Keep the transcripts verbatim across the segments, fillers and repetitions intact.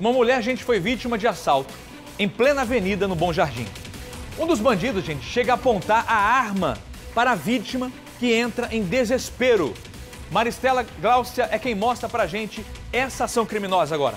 Uma mulher, gente, foi vítima de assalto em plena avenida no Bom Jardim. Um dos bandidos, gente, chega a apontar a arma para a vítima, que entra em desespero. Maristela Gláucia é quem mostra pra gente essa ação criminosa agora.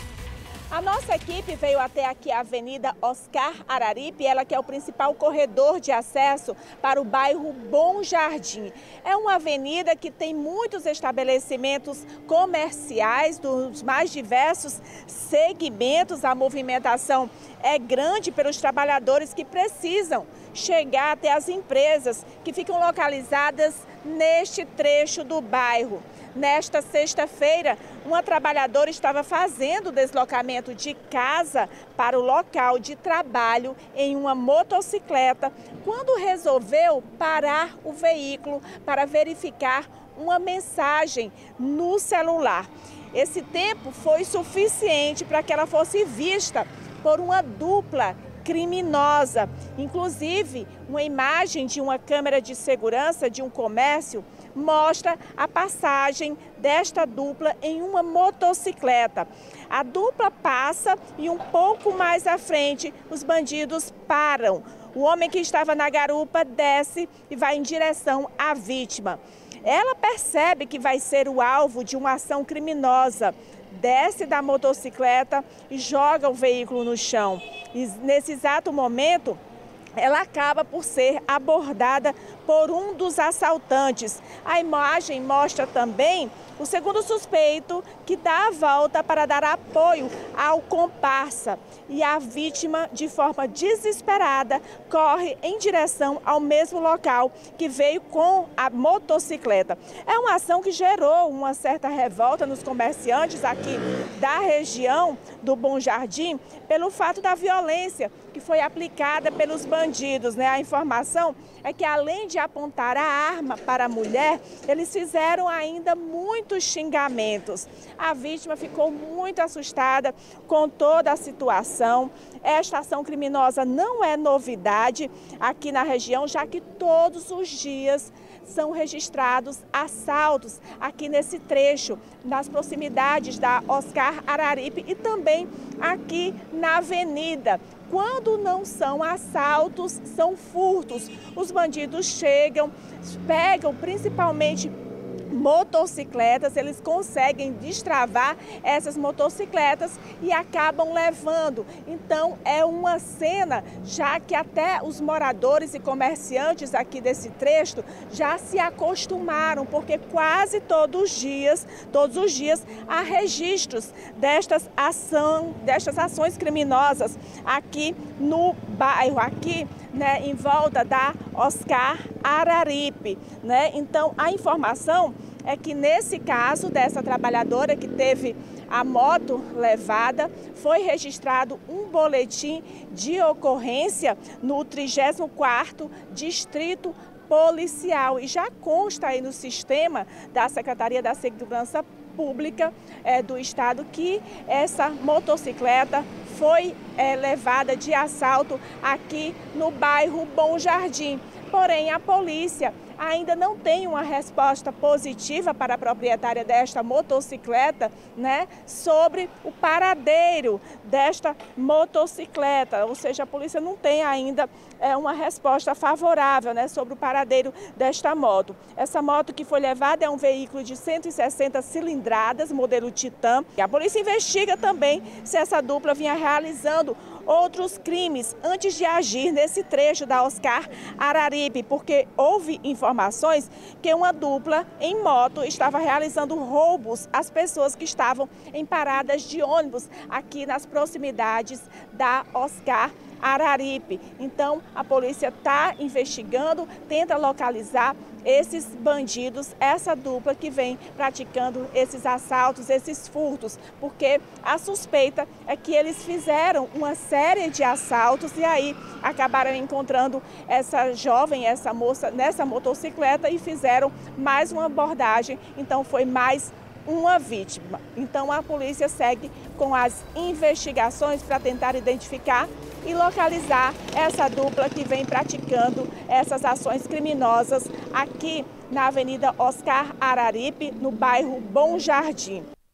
A nossa equipe veio até aqui a Avenida Oscar Araripe, ela que é o principal corredor de acesso para o bairro Bom Jardim. É uma avenida que tem muitos estabelecimentos comerciais dos mais diversos segmentos. A movimentação é grande pelos trabalhadores que precisam chegar até as empresas que ficam localizadas neste trecho do bairro. Nesta sexta-feira, uma trabalhadora estava fazendo o deslocamento de casa para o local de trabalho em uma motocicleta, quando resolveu parar o veículo para verificar uma mensagem no celular. Esse tempo foi suficiente para que ela fosse vista por uma dupla criminosa. Inclusive, uma imagem de uma câmera de segurança de um comércio mostra a passagem desta dupla em uma motocicleta. A dupla passa e um pouco mais à frente os bandidos param. O homem que estava na garupa desce e vai em direção à vítima. Ela percebe que vai ser o alvo de uma ação criminosa. Desce da motocicleta e joga o veículo no chão. E nesse exato momento, ela acaba por ser abordada por um dos assaltantes. A imagem mostra também o segundo suspeito que dá a volta para dar apoio ao comparsa. E a vítima, de forma desesperada, corre em direção ao mesmo local que veio com a motocicleta. É uma ação que gerou uma certa revolta nos comerciantes aqui da região do Bom Jardim pelo fato da violência que foi aplicada pelos bandidos, né? A informação é que, além de apontar a arma para a mulher, eles fizeram ainda muitos xingamentos. A vítima ficou muito assustada com toda a situação. Esta ação criminosa não é novidade aqui na região, já que todos os dias são registrados assaltos aqui nesse trecho, nas proximidades da Oscar Araripe e também aqui na avenida. Quando não são assaltos, são furtos. Os bandidos chegam, pegam principalmente motocicletas, eles conseguem destravar essas motocicletas e acabam levando. Então é uma cena já que até os moradores e comerciantes aqui desse trecho já se acostumaram, porque quase todos os dias, todos os dias há registros destas, ação, destas ações criminosas aqui no bairro, aqui, né, em volta da Oscar Araripe, né? Então a informação é que nesse caso dessa trabalhadora que teve a moto levada, foi registrado um boletim de ocorrência no trigésimo quarto Distrito Policial e já consta aí no sistema da Secretaria da Segurança Pública é, do Estado que essa motocicleta foi é, levada de assalto aqui no bairro Bom Jardim. Porém, a polícia ainda não tem uma resposta positiva para a proprietária desta motocicleta, né, sobre o paradeiro desta motocicleta. Ou seja, a polícia não tem ainda é, uma resposta favorável, né, sobre o paradeiro desta moto. Essa moto que foi levada é um veículo de cento e sessenta cilindradas, modelo Titan. A polícia investiga também se essa dupla vinha realizando outros crimes antes de agir nesse trecho da Oscar Araripe, porque houve informações que uma dupla em moto estava realizando roubos às pessoas que estavam em paradas de ônibus aqui nas proximidades da Oscar Araripe. Então, a polícia está investigando, tenta localizar esses bandidos, essa dupla que vem praticando esses assaltos, esses furtos, porque a suspeita é que eles fizeram uma série de assaltos e aí acabaram encontrando essa jovem, essa moça nessa motocicleta e fizeram mais uma abordagem, então foi mais uma vítima. Então a polícia segue com as investigações para tentar identificar e localizar essa dupla que vem praticando essas ações criminosas aqui na Avenida Oscar Araripe, no bairro Bom Jardim.